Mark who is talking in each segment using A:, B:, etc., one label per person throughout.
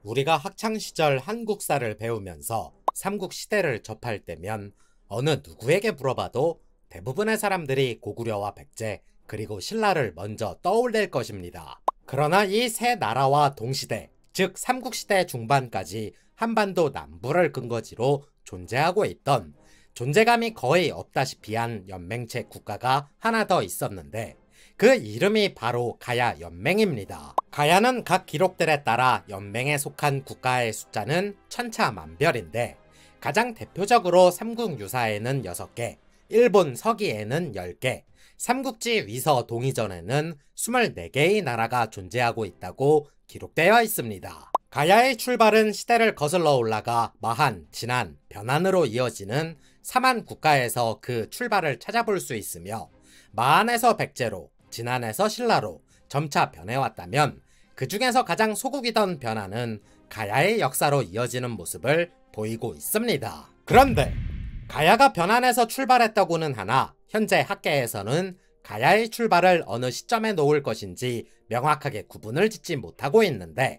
A: 우리가 학창시절 한국사를 배우면서 삼국시대를 접할 때면 어느 누구에게 물어봐도 대부분의 사람들이 고구려와 백제 그리고 신라를 먼저 떠올릴 것입니다. 그러나 이 세 나라와 동시대, 즉 삼국시대 중반까지 한반도 남부를 근거지로 존재하고 있던 존재감이 거의 없다시피 한 연맹체 국가가 하나 더 있었는데 그 이름이 바로 가야 연맹입니다. 가야는 각 기록들에 따라 연맹에 속한 국가의 숫자는 천차만별인데 가장 대표적으로 삼국유사에는 6개, 일본 서기에는 10개, 삼국지 위서 동의전에는 24개의 나라가 존재하고 있다고 기록되어 있습니다. 가야의 출발은 시대를 거슬러 올라가 마한, 진안, 변안으로 이어지는 삼한 국가에서 그 출발을 찾아볼 수 있으며 마한에서 백제로, 진안에서 신라로 점차 변해왔다면 그 중에서 가장 소국이던 변안은 가야의 역사로 이어지는 모습을 보이고 있습니다. 그런데 가야가 변안에서 출발했다고는 하나 현재 학계에서는 가야의 출발을 어느 시점에 놓을 것인지 명확하게 구분을 짓지 못하고 있는데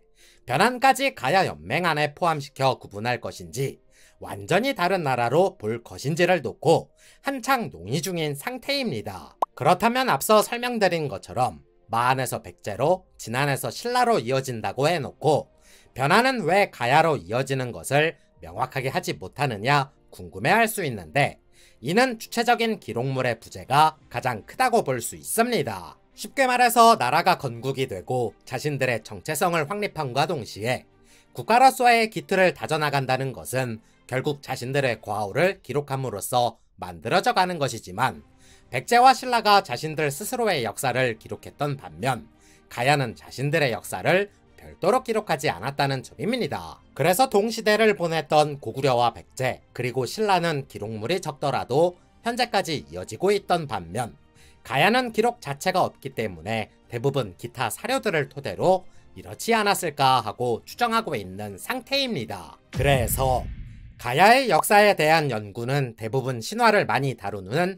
A: 변안까지 가야 연맹 안에 포함시켜 구분할 것인지 완전히 다른 나라로 볼 것인지를 놓고 한창 논의 중인 상태입니다. 그렇다면 앞서 설명드린 것처럼 마한에서 백제로, 진안에서 신라로 이어진다고 해놓고 변안은 왜 가야로 이어지는 것을 명확하게 하지 못하느냐 궁금해할 수 있는데 이는 주체적인 기록물의 부재가 가장 크다고 볼 수 있습니다. 쉽게 말해서 나라가 건국이 되고 자신들의 정체성을 확립함과 동시에 국가로서의 기틀을 다져나간다는 것은 결국 자신들의 과오를 기록함으로써 만들어져 가는 것이지만 백제와 신라가 자신들 스스로의 역사를 기록했던 반면 가야는 자신들의 역사를 별도로 기록하지 않았다는 점입니다. 그래서 동시대를 보냈던 고구려와 백제 그리고 신라는 기록물이 적더라도 현재까지 이어지고 있던 반면 가야는 기록 자체가 없기 때문에 대부분 기타 사료들을 토대로 이렇지 않았을까 하고 추정하고 있는 상태입니다. 그래서 가야의 역사에 대한 연구는 대부분 신화를 많이 다루는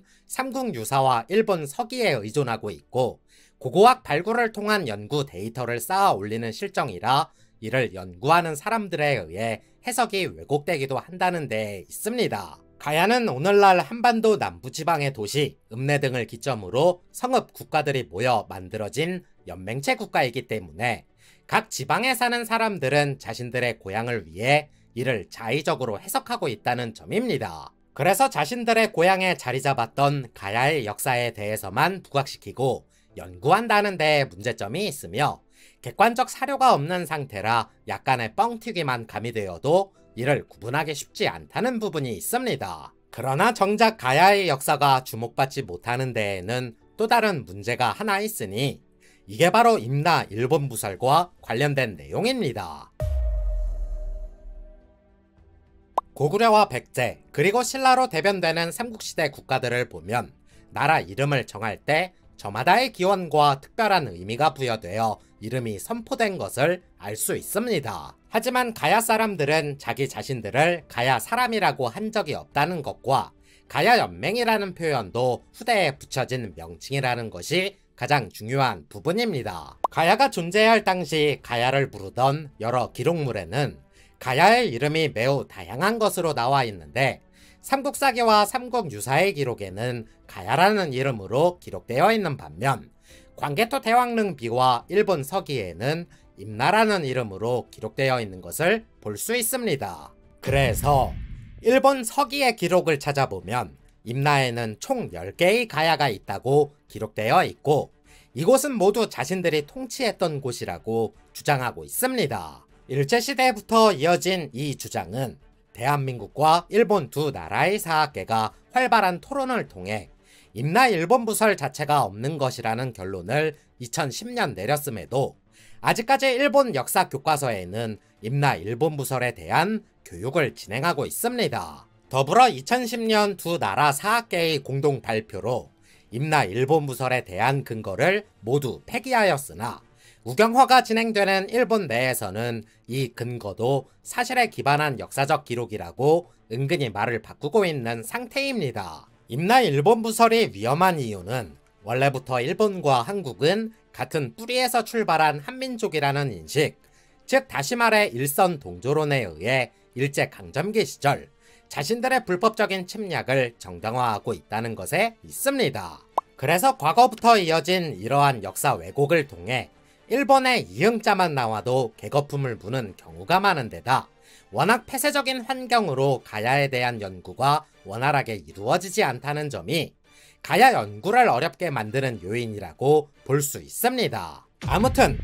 A: 삼국유사와 일본 서기에 의존하고 있고 고고학 발굴을 통한 연구 데이터를 쌓아 올리는 실정이라 이를 연구하는 사람들에 의해 해석이 왜곡되기도 한다는 데 있습니다. 가야는 오늘날 한반도 남부지방의 도시, 읍내 등을 기점으로 성읍 국가들이 모여 만들어진 연맹체 국가이기 때문에 각 지방에 사는 사람들은 자신들의 고향을 위해 이를 자의적으로 해석하고 있다는 점입니다. 그래서 자신들의 고향에 자리 잡았던 가야의 역사에 대해서만 부각시키고 연구한다는 데에 문제점이 있으며 객관적 사료가 없는 상태라 약간의 뻥튀기만 가미되어도 이를 구분하기 쉽지 않다는 부분이 있습니다. 그러나 정작 가야의 역사가 주목받지 못하는 데에는 또 다른 문제가 하나 있으니 이게 바로 임나 일본 부설과 관련된 내용입니다. 고구려와 백제 그리고 신라로 대변되는 삼국시대 국가들을 보면 나라 이름을 정할 때 저마다의 기원과 특별한 의미가 부여되어 이름이 선포된 것을 알 수 있습니다. 하지만 가야 사람들은 자기 자신들을 가야 사람이라고 한 적이 없다는 것과 가야 연맹이라는 표현도 후대에 붙여진 명칭이라는 것이 가장 중요한 부분입니다. 가야가 존재할 당시 가야를 부르던 여러 기록물에는 가야의 이름이 매우 다양한 것으로 나와 있는데 삼국사기와 삼국유사의 기록에는 가야라는 이름으로 기록되어 있는 반면 광개토 대왕릉비와 일본 서기에는 임나라는 이름으로 기록되어 있는 것을 볼 수 있습니다. 그래서 일본 서기의 기록을 찾아보면 임나에는 총 10개의 가야가 있다고 기록되어 있고 이곳은 모두 자신들이 통치했던 곳이라고 주장하고 있습니다. 일제시대부터 이어진 이 주장은 대한민국과 일본 두 나라의 사학계가 활발한 토론을 통해 임나 일본 부설 자체가 없는 것이라는 결론을 2010년 내렸음에도 아직까지 일본 역사 교과서에는 임나 일본 부설에 대한 교육을 진행하고 있습니다. 더불어 2010년 두 나라 사학계의 공동 발표로 임나 일본 부설에 대한 근거를 모두 폐기하였으나 우경화가 진행되는 일본 내에서는 이 근거도 사실에 기반한 역사적 기록이라고 은근히 말을 바꾸고 있는 상태입니다. 임나 일본 부설이 위험한 이유는 원래부터 일본과 한국은 같은 뿌리에서 출발한 한민족이라는 인식, 즉 다시 말해 일선 동조론에 의해 일제강점기 시절 자신들의 불법적인 침략을 정당화하고 있다는 것에 있습니다. 그래서 과거부터 이어진 이러한 역사 왜곡을 통해 일본의 이응자만 나와도 개거품을 부는 경우가 많은 데다 워낙 폐쇄적인 환경으로 가야에 대한 연구가 원활하게 이루어지지 않다는 점이 가야 연구를 어렵게 만드는 요인이라고 볼 수 있습니다. 아무튼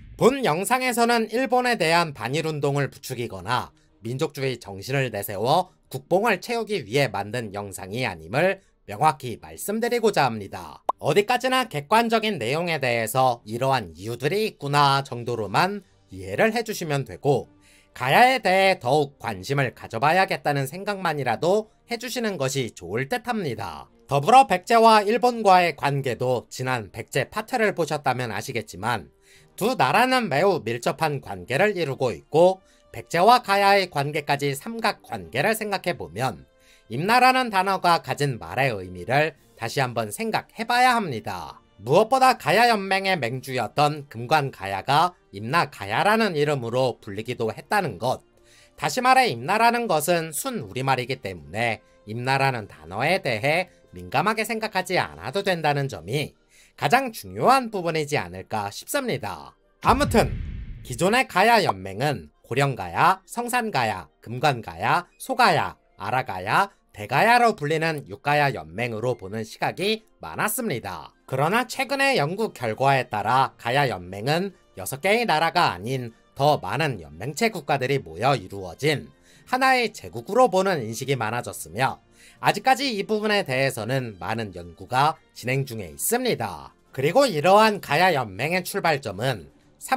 A: 본 영상에서는 일본에 대한 반일운동을 부추기거나 민족주의 정신을 내세워 국뽕을 채우기 위해 만든 영상이 아님을 명확히 말씀드리고자 합니다. 어디까지나 객관적인 내용에 대해서 이러한 이유들이 있구나 정도로만 이해를 해주시면 되고 가야에 대해 더욱 관심을 가져봐야겠다는 생각만이라도 해주시는 것이 좋을 듯 합니다. 더불어 백제와 일본과의 관계도 지난 백제 파트를 보셨다면 아시겠지만 두 나라는 매우 밀접한 관계를 이루고 있고 백제와 가야의 관계까지 삼각관계를 생각해보면 임나라는 단어가 가진 말의 의미를 다시 한번 생각해봐야 합니다. 무엇보다 가야연맹의 맹주였던 금관가야가 임나가야라는 이름으로 불리기도 했다는 것. 다시 말해 임나라는 것은 순 우리말이기 때문에 임나라는 단어에 대해 민감하게 생각하지 않아도 된다는 점이 가장 중요한 부분이지 않을까 싶습니다. 아무튼 기존의 가야연맹은 고령가야, 성산가야, 금관가야, 소가야, 아라가야, 대가야로 불리는 육가야 연맹으로 보는 시각이 많았습니다. 그러나 최근의 연구 결과에 따라 가야 연맹은 6개의 나라가 아닌 더 많은 연맹체 국가들이 모여 이루어진 하나의 제국으로 보는 인식이 많아졌으며 아직까지 이 부분에 대해서는 많은 연구가 진행 중에 있습니다. 그리고 이러한 가야 연맹의 출발점은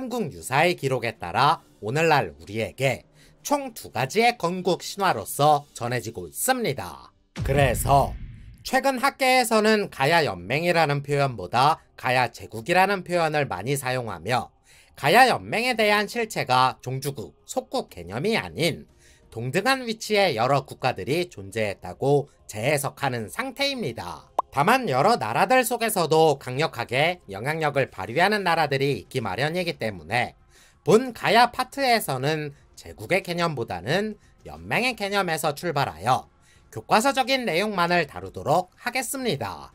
A: 삼국유사의 기록에 따라 오늘날 우리에게 총 2가지의 건국 신화로서 전해지고 있습니다. 그래서 최근 학계에서는 가야 연맹이라는 표현보다 가야 제국이라는 표현을 많이 사용하며 가야 연맹에 대한 실체가 종주국, 속국 개념이 아닌 동등한 위치의 여러 국가들이 존재했다고 재해석하는 상태입니다. 다만 여러 나라들 속에서도 강력하게 영향력을 발휘하는 나라들이 있기 마련이기 때문에 본 가야 파트에서는 제국의 개념보다는 연맹의 개념에서 출발하여 교과서적인 내용만을 다루도록 하겠습니다.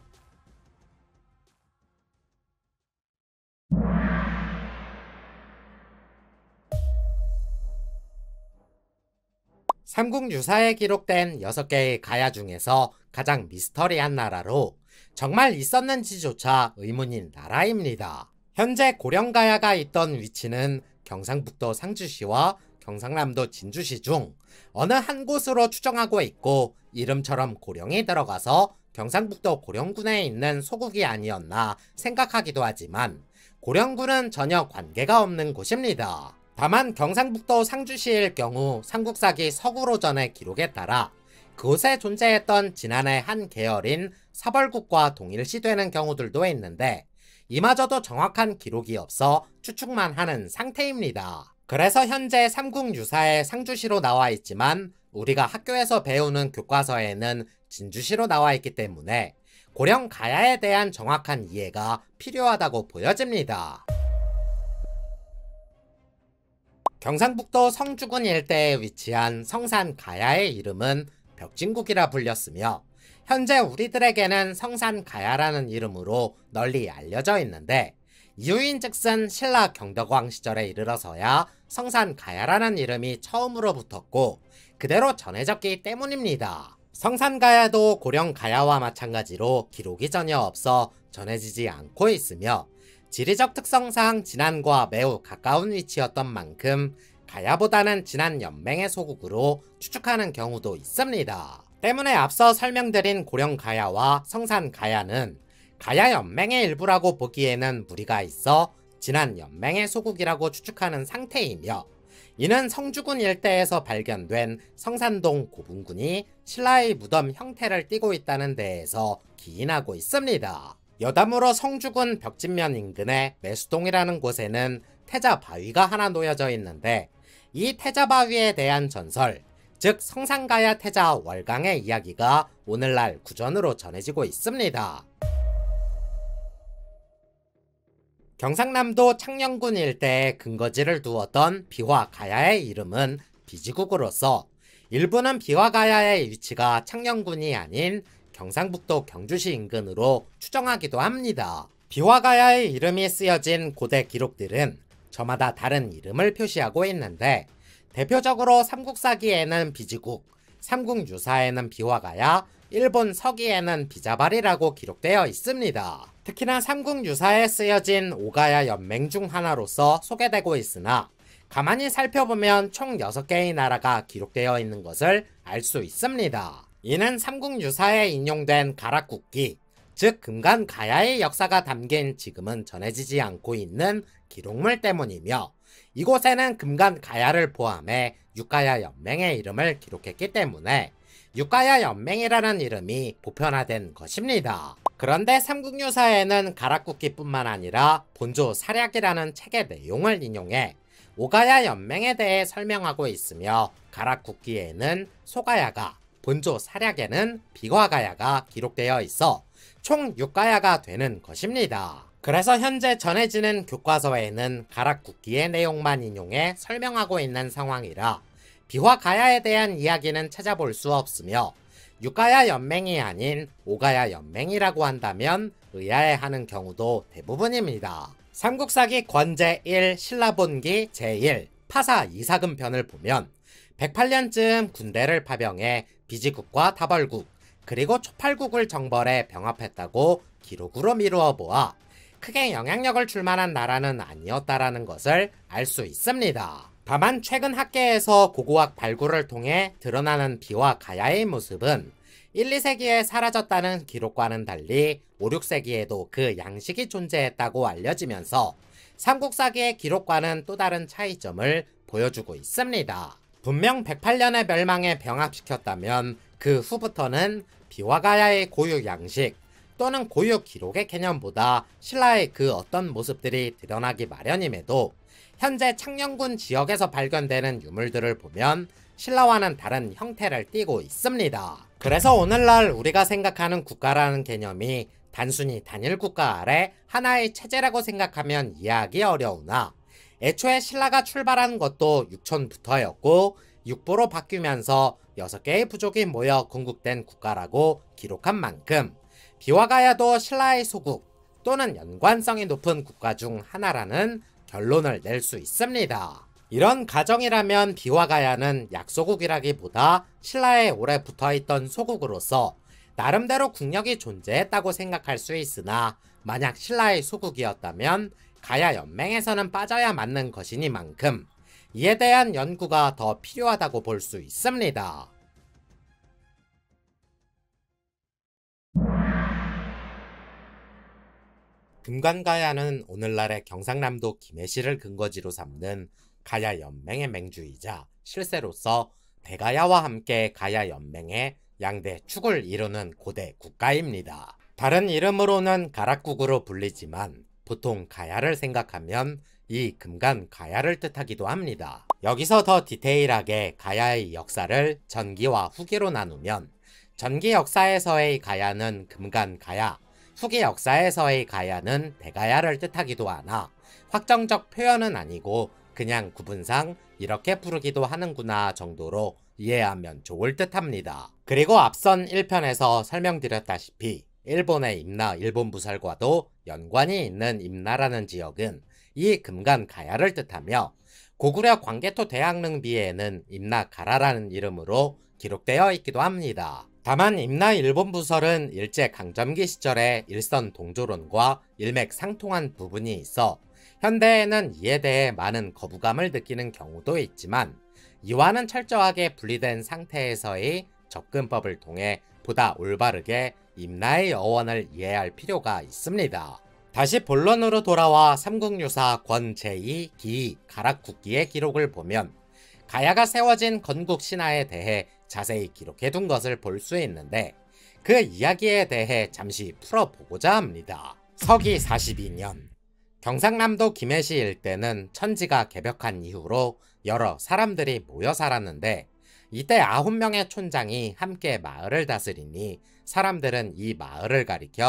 A: 삼국유사에 기록된 6개의 가야 중에서 가장 미스터리한 나라로 정말 있었는지조차 의문인 나라입니다. 현재 고령가야가 있던 위치는 경상북도 상주시와 경상남도 진주시 중 어느 한 곳으로 추정하고 있고 이름처럼 고령이 들어가서 경상북도 고령군에 있는 소국이 아니었나 생각하기도 하지만 고령군은 전혀 관계가 없는 곳입니다. 다만 경상북도 상주시일 경우 삼국사기 서구로전의 기록에 따라 그곳에 존재했던 진안의 한 계열인 사벌국과 동일시되는 경우들도 있는데 이마저도 정확한 기록이 없어 추측만 하는 상태입니다. 그래서 현재 삼국유사에 상주시로 나와 있지만 우리가 학교에서 배우는 교과서에는 진주시로 나와 있기 때문에 고령가야에 대한 정확한 이해가 필요하다고 보여집니다. 경상북도 성주군 일대에 위치한 성산가야의 이름은 벽진국이라 불렸으며 현재 우리들에게는 성산가야라는 이름으로 널리 알려져 있는데 이유인즉슨 신라 경덕왕 시절에 이르러서야 성산가야라는 이름이 처음으로 붙었고 그대로 전해졌기 때문입니다. 성산가야도 고령가야와 마찬가지로 기록이 전혀 없어 전해지지 않고 있으며 지리적 특성상 진안과 매우 가까운 위치였던 만큼 가야보다는 진안 연맹의 소국으로 추측하는 경우도 있습니다. 때문에 앞서 설명드린 고령가야와 성산가야는 가야연맹의 일부라고 보기에는 무리가 있어 진안연맹의 소국이라고 추측하는 상태이며 이는 성주군 일대에서 발견된 성산동 고분군이 신라의 무덤 형태를 띠고 있다는 데에서 기인하고 있습니다. 여담으로 성주군 벽진면 인근의 매수동이라는 곳에는 태자바위가 하나 놓여져 있는데 이 태자바위에 대한 전설, 즉 성산가야 태자 월강의 이야기가 오늘날 구전으로 전해지고 있습니다. 경상남도 창녕군 일대에 근거지를 두었던 비화가야의 이름은 비지국으로서 일부는 비화가야의 위치가 창녕군이 아닌 경상북도 경주시 인근으로 추정하기도 합니다. 비화가야의 이름이 쓰여진 고대 기록들은 저마다 다른 이름을 표시하고 있는데 대표적으로 삼국사기에는 비지국, 삼국유사에는 비화가야, 일본 서기에는 비자발이라고 기록되어 있습니다. 특히나 삼국유사에 쓰여진 오가야 연맹 중 하나로서 소개되고 있으나 가만히 살펴보면 총 6개의 나라가 기록되어 있는 것을 알 수 있습니다. 이는 삼국유사에 인용된 가락국기, 즉 금간가야의 역사가 담긴 지금은 전해지지 않고 있는 기록물 때문이며 이곳에는 금간가야를 포함해 육가야 연맹의 이름을 기록했기 때문에 육가야 연맹이라는 이름이 보편화된 것입니다. 그런데 삼국유사에는 가락국기뿐만 아니라 본조 사략이라는 책의 내용을 인용해 오가야 연맹에 대해 설명하고 있으며 가락국기에는 소가야가, 본조 사략에는 비화가야가 기록되어 있어 총 6가야가 되는 것입니다. 그래서 현재 전해지는 교과서에는 가락국기의 내용만 인용해 설명하고 있는 상황이라 비화가야에 대한 이야기는 찾아볼 수 없으며 육가야 연맹이 아닌 오가야 연맹이라고 한다면 의아해하는 경우도 대부분입니다. 삼국사기 권제 1 신라본기 제1 파사 이사금 편을 보면 108년쯤 군대를 파병해 비지국과 다벌국 그리고 초팔국을 정벌해 병합했다고 기록으로 미루어 보아 크게 영향력을 줄 만한 나라는 아니었다라는 것을 알 수 있습니다. 다만 최근 학계에서 고고학 발굴을 통해 드러나는 비화가야의 모습은 1, 2세기에 사라졌다는 기록과는 달리 5, 6세기에도 그 양식이 존재했다고 알려지면서 삼국사기의 기록과는 또 다른 차이점을 보여주고 있습니다. 분명 108년의 멸망에 병합시켰다면 그 후부터는 비화가야의 고유 양식 또는 고유 기록의 개념보다 신라의 그 어떤 모습들이 드러나기 마련임에도 현재 창녕군 지역에서 발견되는 유물들을 보면 신라와는 다른 형태를 띠고 있습니다. 그래서 오늘날 우리가 생각하는 국가라는 개념이 단순히 단일 국가 아래 하나의 체제라고 생각하면 이해하기 어려우나 애초에 신라가 출발한 것도 육촌부터였고 육부로 바뀌면서 6개의 부족이 모여 건국된 국가라고 기록한 만큼 비화가야도 신라의 소국 또는 연관성이 높은 국가 중 하나라는 결론을 낼 수 있습니다. 이런 가정이라면 비화가야는 약소국이라기보다 신라에 오래 붙어있던 소국으로서 나름대로 국력이 존재했다고 생각할 수 있으나 만약 신라의 소국이었다면 가야 연맹에서는 빠져야 맞는 것이니만큼 이에 대한 연구가 더 필요하다고 볼 수 있습니다. 금관가야는 오늘날의 경상남도 김해시를 근거지로 삼는 가야 연맹의 맹주이자 실세로서 대가야와 함께 가야 연맹의 양대 축을 이루는 고대 국가입니다. 다른 이름으로는 가락국으로 불리지만 보통 가야를 생각하면 이 금간가야를 뜻하기도 합니다. 여기서 더 디테일하게 가야의 역사를 전기와 후기로 나누면 전기 역사에서의 가야는 금간가야, 후기 역사에서의 가야는 대가야를 뜻하기도 하나 확정적 표현은 아니고 그냥 구분상 이렇게 부르기도 하는구나 정도로 이해하면 좋을 듯 합니다. 그리고 앞선 1편에서 설명드렸다시피 일본의 임나 일본부설과도 연관이 있는 임나라는 지역은 이 금간가야를 뜻하며 고구려 광개토 대학릉비에는 임나가라라는 이름으로 기록되어 있기도 합니다. 다만 임나 일본부설은 일제강점기 시절에 일선 동조론과 일맥상통한 부분이 있어 현대에는 이에 대해 많은 거부감을 느끼는 경우도 있지만 이와는 철저하게 분리된 상태에서의 접근법을 통해 보다 올바르게 임나의 어원을 이해할 필요가 있습니다. 다시 본론으로 돌아와 삼국유사 권 제2 기 가락국기의 기록을 보면 가야가 세워진 건국 신화에 대해 자세히 기록해둔 것을 볼 수 있는데 그 이야기에 대해 잠시 풀어보고자 합니다. 서기 42년 경상남도 김해시 일대는 천지가 개벽한 이후로 여러 사람들이 모여 살았는데 이때 9명의 촌장이 함께 마을을 다스리니 사람들은 이 마을을 가리켜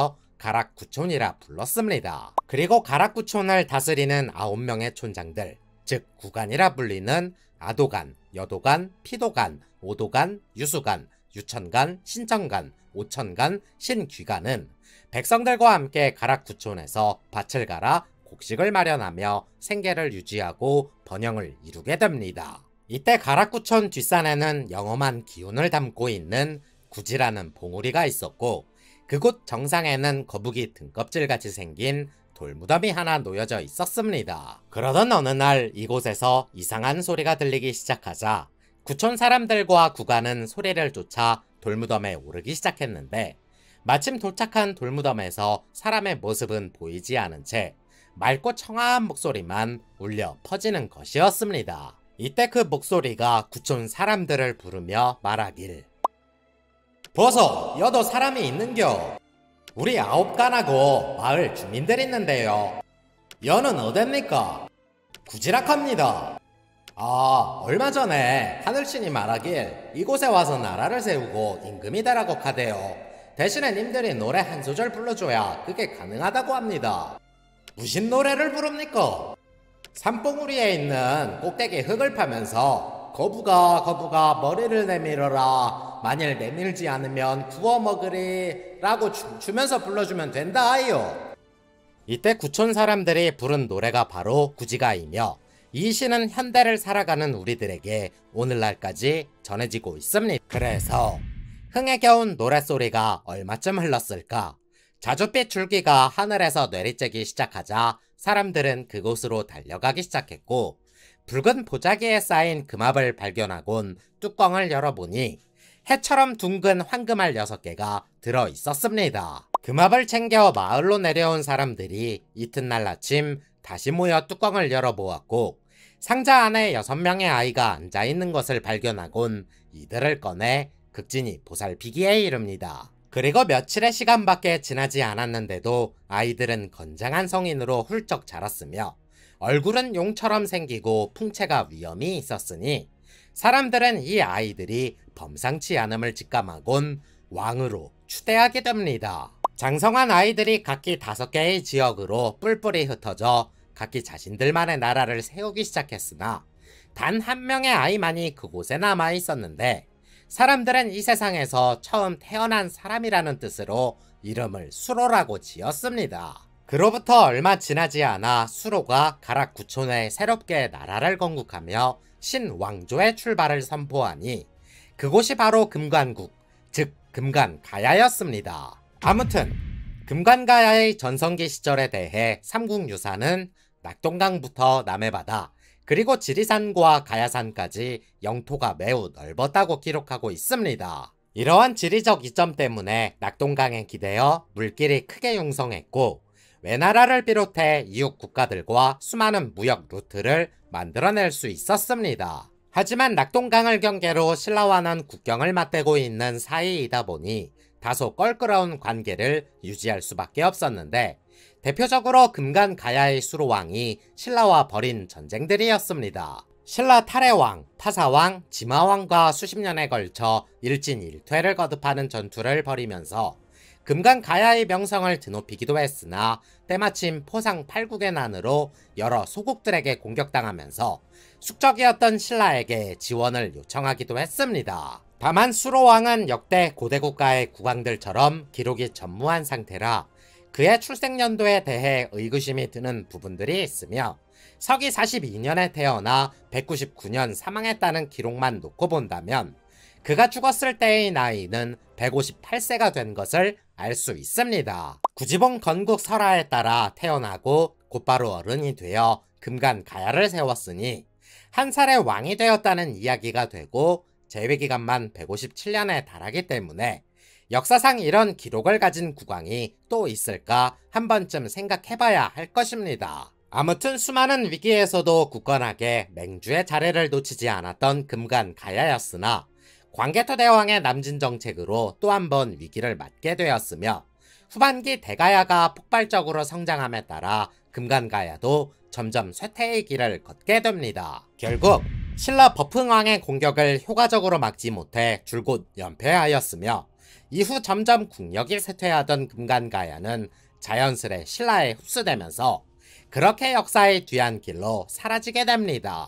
A: 가락구촌이라 불렀습니다. 그리고 가락구촌을 다스리는 9명의 촌장들, 즉 구간이라 불리는 아도간, 여도간, 피도간, 오도간, 유수간, 유천간, 신천간, 오천간, 신귀간은 백성들과 함께 가락구촌에서 밭을 갈아 곡식을 마련하며 생계를 유지하고 번영을 이루게 됩니다. 이때 가락구촌 뒷산에는 영험한 기운을 담고 있는 구지라는 봉우리가 있었고, 그곳 정상에는 거북이 등껍질같이 생긴 돌무덤이 하나 놓여져 있었습니다. 그러던 어느 날 이곳에서 이상한 소리가 들리기 시작하자 구촌 사람들과 구간은 소리를 쫓아 돌무덤에 오르기 시작했는데, 마침 도착한 돌무덤에서 사람의 모습은 보이지 않은 채 맑고 청아한 목소리만 울려 퍼지는 것이었습니다. 이때 그 목소리가 구촌 사람들을 부르며 말하길, 보소, 여도 사람이 있는겨. 우리 아홉간하고 마을 주민들 있는데요. 여는 어딥니까? 구지락합니다. 얼마 전에 하늘신이 말하길 이곳에 와서 나라를 세우고 임금이 되라고 하대요. 대신에 님들이 노래 한 소절 불러줘야 그게 가능하다고 합니다. 무슨 노래를 부릅니까? 산봉우리에 있는 꼭대기 흙을 파면서 거부가 머리를 내밀어라, 만일 내밀지 않으면 구워 먹으리 라고 춤추면서 불러주면 된다 하요. 이때 구촌 사람들이 부른 노래가 바로 구지가이며, 이 시는 현대를 살아가는 우리들에게 오늘날까지 전해지고 있습니다. 그래서 흥에 겨운 노랫소리가 얼마쯤 흘렀을까? 자줏빛 줄기가 하늘에서 내리쬐기 시작하자 사람들은 그곳으로 달려가기 시작했고, 붉은 보자기에 쌓인 금압을 발견하곤 뚜껑을 열어보니 해처럼 둥근 황금알 6개가 들어있었습니다. 금압을 챙겨 마을로 내려온 사람들이 이튿날 아침 다시 모여 뚜껑을 열어보았고, 상자 안에 6명의 아이가 앉아있는 것을 발견하곤 이들을 꺼내 극진히 보살피기에 이릅니다. 그리고 며칠의 시간밖에 지나지 않았는데도 아이들은 건장한 성인으로 훌쩍 자랐으며 얼굴은 용처럼 생기고 풍채가 위엄이 있었으니, 사람들은 이 아이들이 범상치 않음을 직감하곤 왕으로 추대하게 됩니다. 장성한 아이들이 각기 5개의 지역으로 뿔뿔이 흩어져 각기 자신들만의 나라를 세우기 시작했으나, 단 한 명의 아이만이 그곳에 남아 있었는데, 사람들은 이 세상에서 처음 태어난 사람이라는 뜻으로 이름을 수로라고 지었습니다. 그로부터 얼마 지나지 않아 수로가 가락구촌에 새롭게 나라를 건국하며 신왕조의 출발을 선포하니, 그곳이 바로 금관국, 즉 금관가야였습니다. 아무튼 금관가야의 전성기 시절에 대해 삼국유사는 낙동강부터 남해바다, 그리고 지리산과 가야산까지 영토가 매우 넓었다고 기록하고 있습니다. 이러한 지리적 이점 때문에 낙동강에 기대어 물길이 크게 융성했고, 외나라를 비롯해 이웃 국가들과 수많은 무역 루트를 만들어낼 수 있었습니다. 하지만 낙동강을 경계로 신라와는 국경을 맞대고 있는 사이이다 보니 다소 껄끄러운 관계를 유지할 수밖에 없었는데, 대표적으로 금관가야의 수로왕이 신라와 벌인 전쟁들이었습니다. 신라 탈해왕, 파사왕, 지마왕과 수십 년에 걸쳐 일진일퇴를 거듭하는 전투를 벌이면서 금관가야의 명성을 드높이기도 했으나, 때마침 포상 8국의 난으로 여러 소국들에게 공격당하면서 숙적이었던 신라에게 지원을 요청하기도 했습니다. 다만 수로왕은 역대 고대국가의 국왕들처럼 기록이 전무한 상태라 그의 출생연도에 대해 의구심이 드는 부분들이 있으며, 서기 42년에 태어나 199년 사망했다는 기록만 놓고 본다면 그가 죽었을 때의 나이는 158세가 된 것을 알 수 있습니다. 구지봉 건국 설화에 따라 태어나고 곧바로 어른이 되어 금관가야를 세웠으니 한 살에 왕이 되었다는 이야기가 되고, 재위기간만 157년에 달하기 때문에 역사상 이런 기록을 가진 국왕이 또 있을까 한 번쯤 생각해봐야 할 것입니다. 아무튼 수많은 위기에서도 굳건하게 맹주의 자리를 놓치지 않았던 금관가야였으나, 광개토 대왕의 남진 정책으로 또 한 번 위기를 맞게 되었으며, 후반기 대가야가 폭발적으로 성장함에 따라 금관가야도 점점 쇠퇴의 길을 걷게 됩니다. 결국 신라 버풍왕의 공격을 효과적으로 막지 못해 줄곧 연패하였으며, 이후 점점 국력이 쇠퇴하던 금관가야는 자연스레 신라에 흡수되면서 그렇게 역사의 뒤안길로 사라지게 됩니다.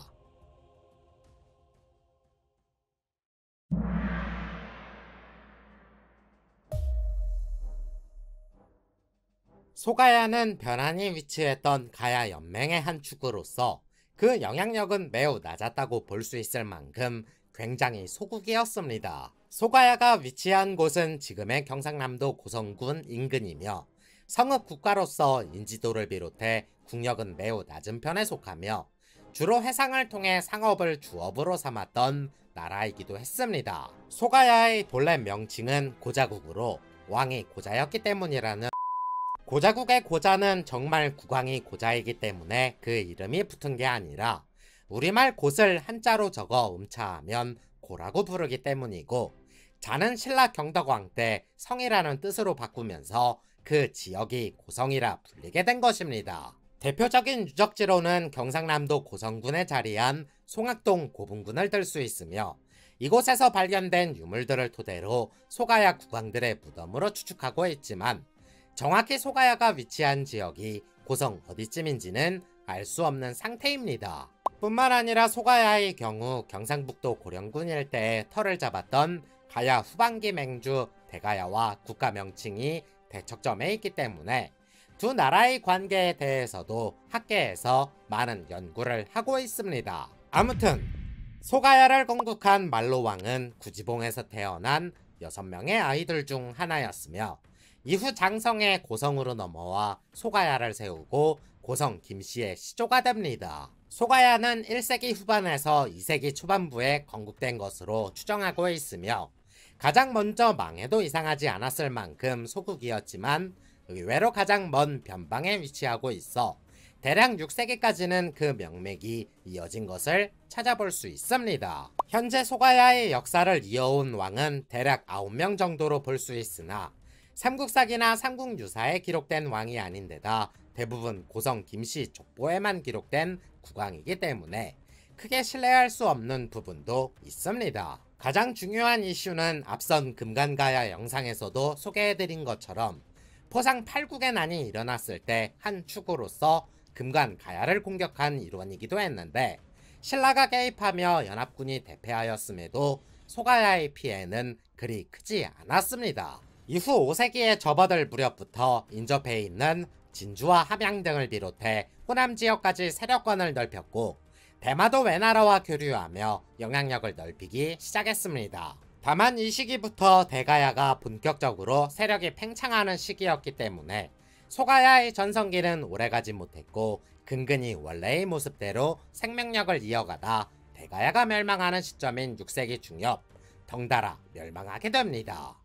A: 소가야는 편안히 위치했던 가야 연맹의 한 축으로서 그 영향력은 매우 낮았다고 볼 수 있을 만큼 굉장히 소국이었습니다. 소가야가 위치한 곳은 지금의 경상남도 고성군 인근이며 성읍 국가로서 인지도를 비롯해 국력은 매우 낮은 편에 속하며 주로 해상을 통해 상업을 주업으로 삼았던 나라이기도 했습니다. 소가야의 본래 명칭은 고자국으로 왕이 고자였기 때문이라는 고자국의 고자는 정말 국왕이 고자이기 때문에 그 이름이 붙은 게 아니라 우리말 곳을 한자로 적어 음차하면 고라고 부르기 때문이고, 자는 신라 경덕왕 때 성이라는 뜻으로 바꾸면서 그 지역이 고성이라 불리게 된 것입니다. 대표적인 유적지로는 경상남도 고성군에 자리한 송악동 고분군을 들 수 있으며, 이곳에서 발견된 유물들을 토대로 소가야 국왕들의 무덤으로 추측하고 있지만 정확히 소가야가 위치한 지역이 고성 어디쯤인지는 알 수 없는 상태입니다. 뿐만 아니라 소가야의 경우 경상북도 고령군 일대에 터를 잡았던 가야 후반기 맹주 대가야와 국가 명칭이 대척점에 있기 때문에 두 나라의 관계에 대해서도 학계에서 많은 연구를 하고 있습니다. 아무튼 소가야를 건국한 말로왕은 구지봉에서 태어난 6명의 아이들 중 하나였으며, 이후 장성의 고성으로 넘어와 소가야를 세우고 고성 김씨의 시조가 됩니다. 소가야는 1세기 후반에서 2세기 초반부에 건국된 것으로 추정하고 있으며, 가장 먼저 망해도 이상하지 않았을 만큼 소국이었지만 의외로 가장 먼 변방에 위치하고 있어 대략 6세기까지는 그 명맥이 이어진 것을 찾아볼 수 있습니다. 현재 소가야의 역사를 이어온 왕은 대략 9명 정도로 볼 수 있으나 삼국사기나 삼국유사에 기록된 왕이 아닌데다 대부분 고성 김씨 족보에만 기록된 국왕이기 때문에 크게 신뢰할 수 없는 부분도 있습니다. 가장 중요한 이슈는 앞선 금관가야 영상에서도 소개해드린 것처럼 포상 8국의 난이 일어났을 때 한 축으로서 금관가야를 공격한 일원이기도 했는데, 신라가 개입하며 연합군이 대패하였음에도 소가야의 피해는 그리 크지 않았습니다. 이후 5세기에 접어들 무렵부터 인접해 있는 진주와 함양 등을 비롯해 호남 지역까지 세력권을 넓혔고 대마도 외나라와 교류하며 영향력을 넓히기 시작했습니다. 다만 이 시기부터 대가야가 본격적으로 세력이 팽창하는 시기였기 때문에 소가야의 전성기는 오래가지 못했고 근근히 원래의 모습대로 생명력을 이어가다 대가야가 멸망하는 시점인 6세기 중엽 덩달아 멸망하게 됩니다.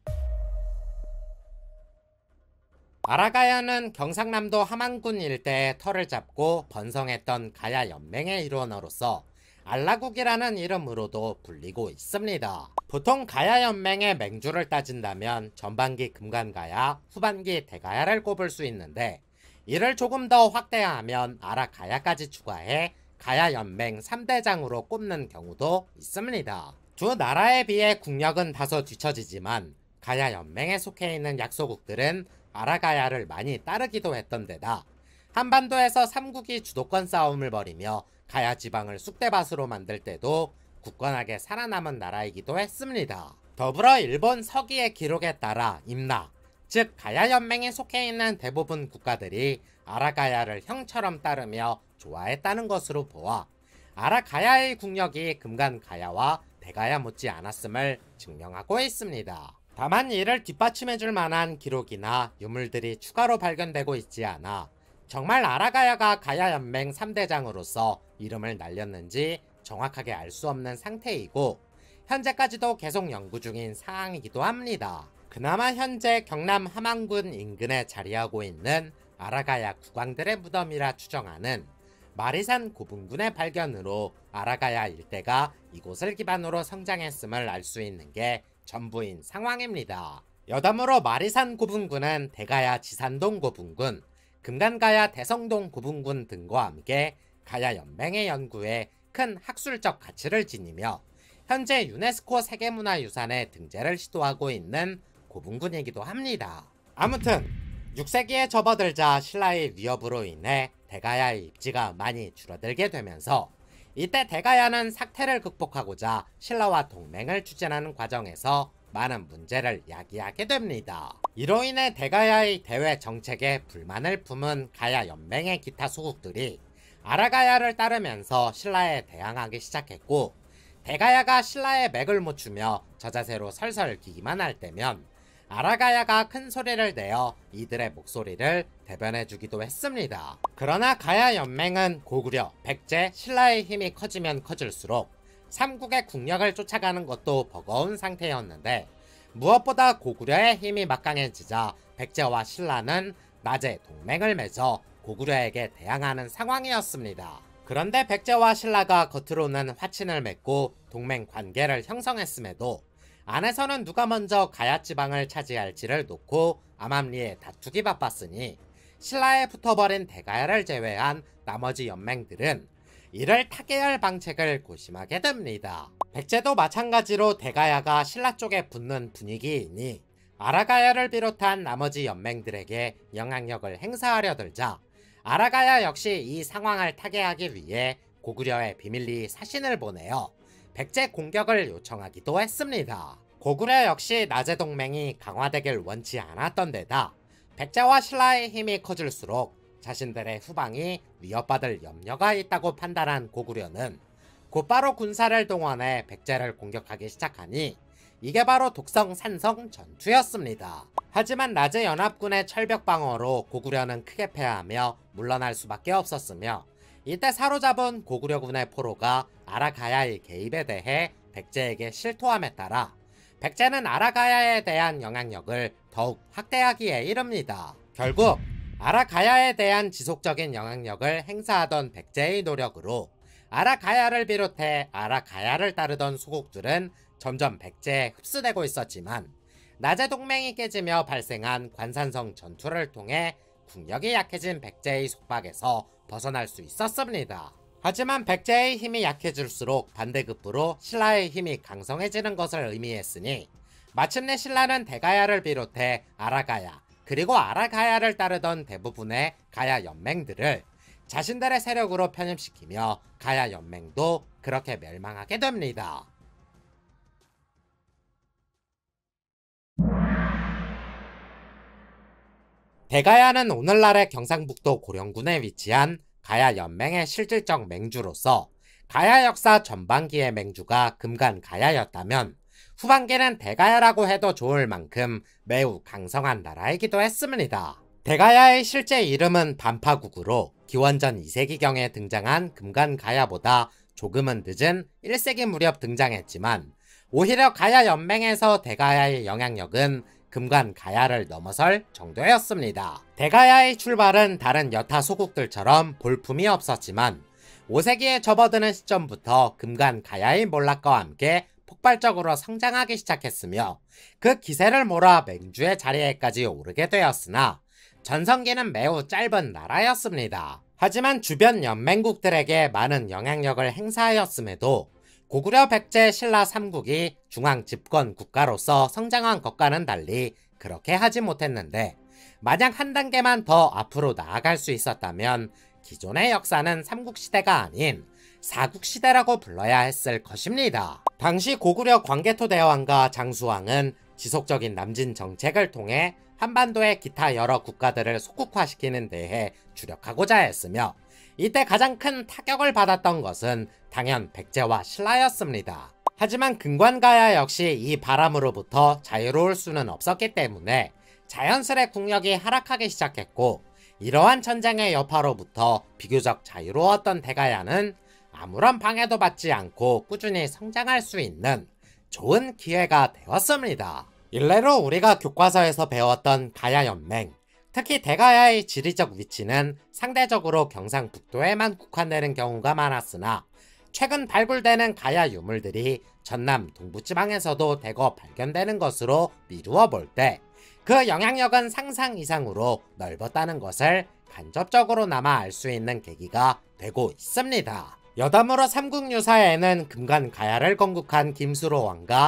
A: 아라가야는 경상남도 함안군 일대에 터를 잡고 번성했던 가야 연맹의 일원으로서 알라국이라는 이름으로도 불리고 있습니다. 보통 가야 연맹의 맹주를 따진다면 전반기 금관가야, 후반기 대가야를 꼽을 수 있는데, 이를 조금 더 확대하면 아라가야까지 추가해 가야 연맹 3대장으로 꼽는 경우도 있습니다. 두 나라에 비해 국력은 다소 뒤처지지만 가야 연맹에 속해 있는 약소국들은 아라가야를 많이 따르기도 했던 데다 한반도에서 삼국이 주도권 싸움을 벌이며 가야 지방을 쑥대밭으로 만들 때도 굳건하게 살아남은 나라이기도 했습니다. 더불어 일본 서기의 기록에 따라 임나, 즉 가야 연맹에 속해 있는 대부분 국가들이 아라가야를 형처럼 따르며 좋아했다는 것으로 보아 아라가야의 국력이 금관가야와 대가야 못지 않았음을 증명하고 있습니다. 다만 이를 뒷받침해줄 만한 기록이나 유물들이 추가로 발견되고 있지 않아 정말 아라가야가 가야 연맹 3대장으로서 이름을 날렸는지 정확하게 알 수 없는 상태이고, 현재까지도 계속 연구 중인 사항이기도 합니다. 그나마 현재 경남 함안군 인근에 자리하고 있는 아라가야 국왕들의 무덤이라 추정하는 마리산 고분군의 발견으로 아라가야 일대가 이곳을 기반으로 성장했음을 알 수 있는 게 전부인 상황입니다. 여담으로 마리산 고분군은 대가야 지산동 고분군, 금관가야 대성동 고분군 등과 함께 가야 연맹의 연구에 큰 학술적 가치를 지니며 현재 유네스코 세계문화유산에 등재를 시도하고 있는 고분군이기도 합니다. 아무튼 6세기에 접어들자 신라의 위협으로 인해 대가야의 입지가 많이 줄어들게 되면서 이때 대가야는 사태를 극복하고자 신라와 동맹을 추진하는 과정에서 많은 문제를 야기하게 됩니다. 이로 인해 대가야의 대외 정책에 불만을 품은 가야 연맹의 기타 소국들이 아라가야를 따르면서 신라에 대항하기 시작했고, 대가야가 신라의 맥을 못 추며 저자세로 설설 기기만 할 때면 아라가야가 큰 소리를 내어 이들의 목소리를 대변해주기도 했습니다. 그러나 가야 연맹은 고구려, 백제, 신라의 힘이 커지면 커질수록 삼국의 국력을 쫓아가는 것도 버거운 상태였는데, 무엇보다 고구려의 힘이 막강해지자 백제와 신라는 낮에 동맹을 맺어 고구려에게 대항하는 상황이었습니다. 그런데 백제와 신라가 겉으로는 화친을 맺고 동맹 관계를 형성했음에도 안에서는 누가 먼저 가야 지방을 차지할지를 놓고 암암리에 다투기 바빴으니 신라에 붙어버린 대가야를 제외한 나머지 연맹들은 이를 타개할 방책을 고심하게 됩니다. 백제도 마찬가지로 대가야가 신라 쪽에 붙는 분위기이니 아라가야를 비롯한 나머지 연맹들에게 영향력을 행사하려 들자 아라가야 역시 이 상황을 타개하기 위해 고구려에 비밀리 사신을 보내어 백제 공격을 요청하기도 했습니다. 고구려 역시 낮의 동맹이 강화되길 원치 않았던 데다 백제와 신라의 힘이 커질수록 자신들의 후방이 위협받을 염려가 있다고 판단한 고구려는 곧바로 군사를 동원해 백제를 공격하기 시작하니 이게 바로 독성 산성 전투였습니다. 하지만 낮의 연합군의 철벽 방어로 고구려는 크게 패하며 물러날 수밖에 없었으며, 이때 사로잡은 고구려군의 포로가 아라가야의 개입에 대해 백제에게 실토함에 따라 백제는 아라가야에 대한 영향력을 더욱 확대하기에 이릅니다. 결국 아라가야에 대한 지속적인 영향력을 행사하던 백제의 노력으로 아라가야를 비롯해 아라가야를 따르던 소국들은 점점 백제에 흡수되고 있었지만, 낮의 동맹이 깨지며 발생한 관산성 전투를 통해 국력이 약해진 백제의 속박에서 벗어날 수 있었습니다. 하지만 백제의 힘이 약해질수록 반대급부로 신라의 힘이 강성해지는 것을 의미했으니 마침내 신라는 대가야를 비롯해 아라가야, 그리고 아라가야를 따르던 대부분의 가야 연맹들을 자신들의 세력으로 편입시키며 가야 연맹도 그렇게 멸망하게 됩니다. 대가야는 오늘날의 경상북도 고령군에 위치한 가야 연맹의 실질적 맹주로서 가야 역사 전반기의 맹주가 금간가야였다면 후반기는 대가야라고 해도 좋을 만큼 매우 강성한 나라이기도 했습니다. 대가야의 실제 이름은 반파국으로 기원전 2세기경에 등장한 금간가야보다 조금은 늦은 1세기 무렵 등장했지만, 오히려 가야 연맹에서 대가야의 영향력은 금간가야를 넘어설 정도였습니다. 대가야의 출발은 다른 여타 소국들처럼 볼품이 없었지만 5세기에 접어드는 시점부터 금간가야의 몰락과 함께 폭발적으로 성장하기 시작했으며, 그 기세를 몰아 맹주의 자리에까지 오르게 되었으나 전성기는 매우 짧은 나라였습니다. 하지만 주변 연맹국들에게 많은 영향력을 행사하였음에도 고구려, 백제, 신라 3국이 중앙 집권 국가로서 성장한 것과는 달리 그렇게 하지 못했는데, 만약 한 단계만 더 앞으로 나아갈 수 있었다면 기존의 역사는 삼국시대가 아닌 사국시대라고 불러야 했을 것입니다. 당시 고구려 광개토대왕과 장수왕은 지속적인 남진 정책을 통해 한반도의 기타 여러 국가들을 속국화시키는 데에 주력하고자 했으며, 이때 가장 큰 타격을 받았던 것은 당연 백제와 신라였습니다. 하지만 금관가야 역시 이 바람으로부터 자유로울 수는 없었기 때문에 자연스레 국력이 하락하기 시작했고, 이러한 전쟁의 여파로부터 비교적 자유로웠던 대가야는 아무런 방해도 받지 않고 꾸준히 성장할 수 있는 좋은 기회가 되었습니다. 일례로 우리가 교과서에서 배웠던 가야연맹, 특히 대가야의 지리적 위치는 상대적으로 경상북도에만 국한되는 경우가 많았으나, 최근 발굴되는 가야 유물들이 전남 동부지방에서도 대거 발견되는 것으로 미루어 볼 때 그 영향력은 상상 이상으로 넓었다는 것을 간접적으로나마 알 수 있는 계기가 되고 있습니다. 여담으로 삼국유사에는 금관가야를 건국한 김수로 왕과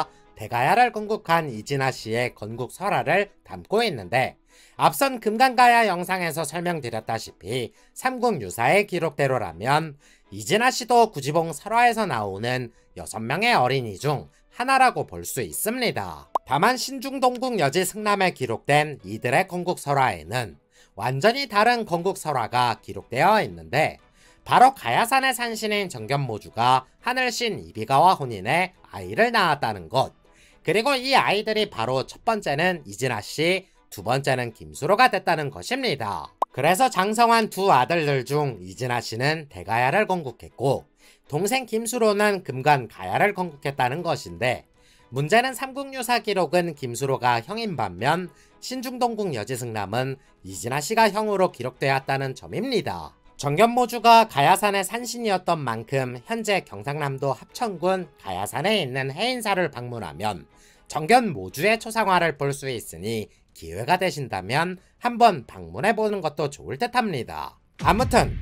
A: 대가야를 건국한 이진아 씨의 건국 설화를 담고 있는데, 앞선 금강가야 영상에서 설명드렸다시피 삼국유사의 기록대로라면 이진아 씨도 구지봉 설화에서 나오는 6명의 어린이 중 하나라고 볼 수 있습니다. 다만 신중동국 여지 승남에 기록된 이들의 건국 설화에는 완전히 다른 건국 설화가 기록되어 있는데, 바로 가야산의 산신인 정견모주가 하늘신 이비가와 혼인해 아이를 낳았다는 것, 그리고 이 아이들이 바로 첫 번째는 이진아 씨, 두 번째는 김수로가 됐다는 것입니다. 그래서 장성한 두 아들들 중 이진아 씨는 대가야를 건국했고, 동생 김수로는 금관가야를 건국했다는 것인데, 문제는 삼국유사 기록은 김수로가 형인 반면 신중동국 여지승남은 이진아 씨가 형으로 기록되었다는 점입니다. 정견모주가 가야산의 산신이었던 만큼 현재 경상남도 합천군 가야산에 있는 해인사를 방문하면 정견모주의 초상화를 볼 수 있으니 기회가 되신다면 한번 방문해보는 것도 좋을 듯 합니다. 아무튼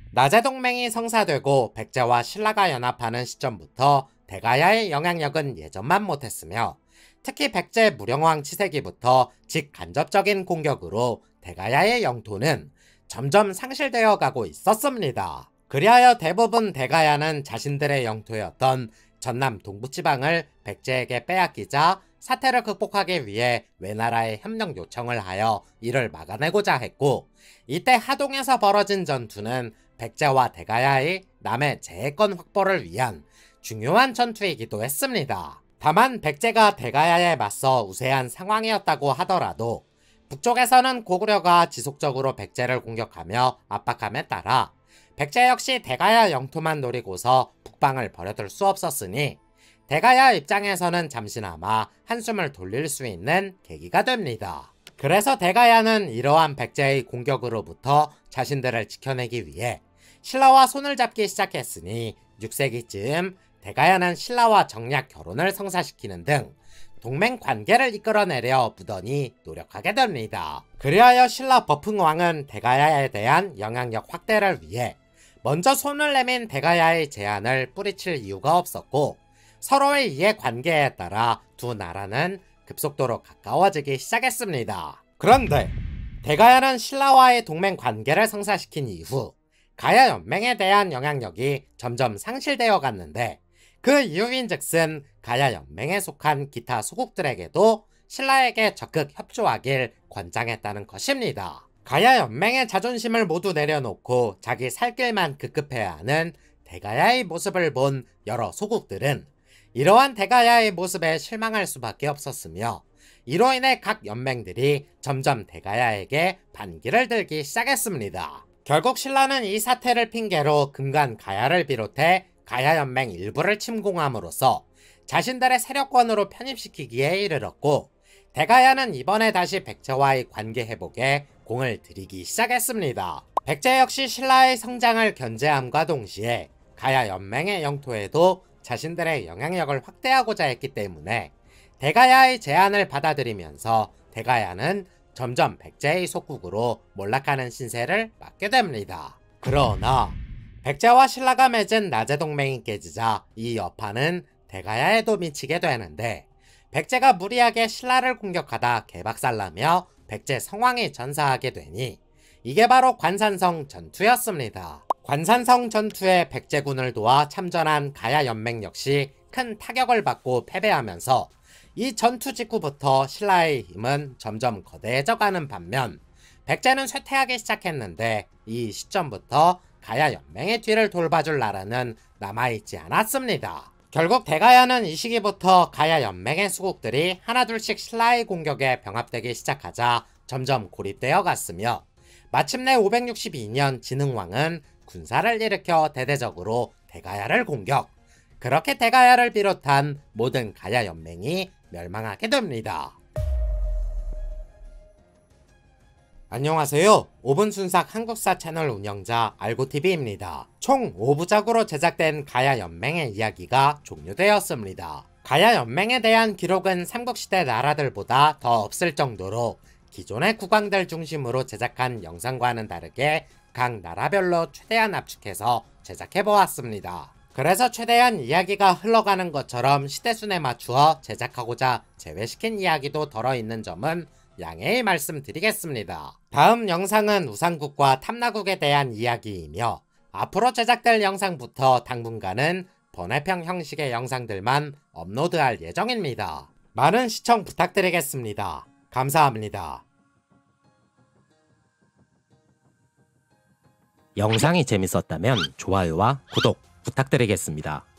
A: 나제동맹이 성사되고 백제와 신라가 연합하는 시점부터 대가야의 영향력은 예전만 못했으며, 특히 백제 무령왕 치세기부터 직간접적인 공격으로 대가야의 영토는 점점 상실되어 가고 있었습니다. 그리하여 대부분 대가야는 자신들의 영토였던 전남 동부지방을 백제에게 빼앗기자 사태를 극복하기 위해 외나라에 협력 요청을 하여 이를 막아내고자 했고, 이때 하동에서 벌어진 전투는 백제와 대가야의 남의 재해권 확보를 위한 중요한 전투이기도 했습니다. 다만 백제가 대가야에 맞서 우세한 상황이었다고 하더라도 북쪽에서는 고구려가 지속적으로 백제를 공격하며 압박함에 따라 백제 역시 대가야 영토만 노리고서 북방을 버려둘 수 없었으니 대가야 입장에서는 잠시나마 한숨을 돌릴 수 있는 계기가 됩니다. 그래서 대가야는 이러한 백제의 공격으로부터 자신들을 지켜내기 위해 신라와 손을 잡기 시작했으니 6세기쯤 대가야는 신라와 정략 결혼을 성사시키는 등 동맹 관계를 이끌어내려 무던히 노력하게 됩니다. 그리하여 신라 버풍왕은 대가야에 대한 영향력 확대를 위해 먼저 손을 내민 대가야의 제안을 뿌리칠 이유가 없었고, 서로의 이해관계에 따라 두 나라는 급속도로 가까워지기 시작했습니다. 그런데 대가야는 신라와의 동맹 관계를 성사시킨 이후 가야 연맹에 대한 영향력이 점점 상실되어 갔는데, 그 이유인즉슨 가야 연맹에 속한 기타 소국들에게도 신라에게 적극 협조하길 권장했다는 것입니다. 가야 연맹의 자존심을 모두 내려놓고 자기 살 길만 급급해야 하는 대가야의 모습을 본 여러 소국들은 이러한 대가야의 모습에 실망할 수밖에 없었으며, 이로 인해 각 연맹들이 점점 대가야에게 반기를 들기 시작했습니다. 결국 신라는 이 사태를 핑계로 금관가야를 비롯해 가야연맹 일부를 침공함으로써 자신들의 세력권으로 편입시키기에 이르렀고, 대가야는 이번에 다시 백제와의 관계 회복에 공을 들이기 시작했습니다. 백제 역시 신라의 성장을 견제함과 동시에 가야연맹의 영토에도 자신들의 영향력을 확대하고자 했기 때문에 대가야의 제안을 받아들이면서 대가야는 점점 백제의 속국으로 몰락하는 신세를 맞게 됩니다. 그러나 백제와 신라가 맺은 나제동맹이 깨지자 이 여파는 대가야에도 미치게 되는데, 백제가 무리하게 신라를 공격하다 개박살나며 백제 성왕이 전사하게 되니 이게 바로 관산성 전투였습니다. 관산성 전투에 백제군을 도와 참전한 가야연맹 역시 큰 타격을 받고 패배하면서 이 전투 직후부터 신라의 힘은 점점 거대해져가는 반면 백제는 쇠퇴하기 시작했는데, 이 시점부터 가야연맹의 뒤를 돌봐줄 나라는 남아있지 않았습니다. 결국 대가야는 이 시기부터 가야연맹의 수국들이 하나둘씩 신라의 공격에 병합되기 시작하자 점점 고립되어 갔으며, 마침내 562년 진흥왕은 군사를 일으켜 대대적으로 대가야를 공격, 그렇게 대가야를 비롯한 모든 가야연맹이 멸망하게 됩니다. 안녕하세요. 5분 순삭 한국사 채널 운영자 알고TV입니다. 총 5부작으로 제작된 가야연맹의 이야기가 종료되었습니다. 가야연맹에 대한 기록은 삼국시대 나라들보다 더 없을 정도로 기존의 국왕들 중심으로 제작한 영상과는 다르게 각 나라별로 최대한 압축해서 제작해보았습니다. 그래서 최대한 이야기가 흘러가는 것처럼 시대순에 맞추어 제작하고자 제외시킨 이야기도 덜어있는 점은 양해의 말씀드리겠습니다. 다음 영상은 우상국과 탐나국에 대한 이야기이며 앞으로 제작될 영상부터 당분간은 번외평 형식의 영상들만 업로드할 예정입니다. 많은 시청 부탁드리겠습니다. 감사합니다. 영상이 재밌었다면 좋아요와 구독 부탁드리겠습니다.